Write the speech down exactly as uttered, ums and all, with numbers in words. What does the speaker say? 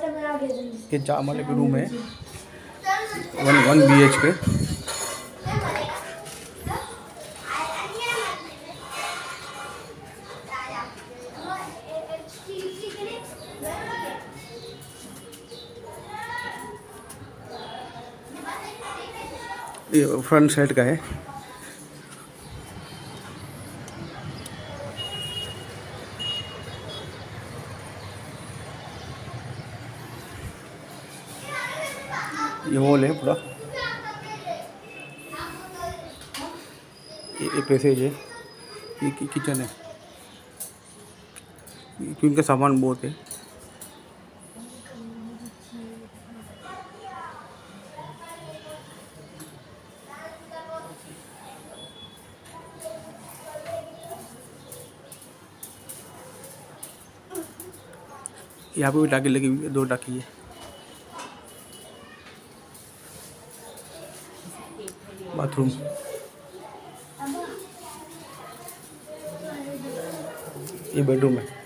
ये चार माले के रूम है, वन वन बी एच के। ये फ्रंट साइड का है। ये हॉल है पूरा, ये, ये पैसेज है, ये कि, किचन है, इनका सामान बहुत है। यहाँ पे भी टाकी लगी हुई है, दो टाकी है। बाथरूम, ये बेडरूम है।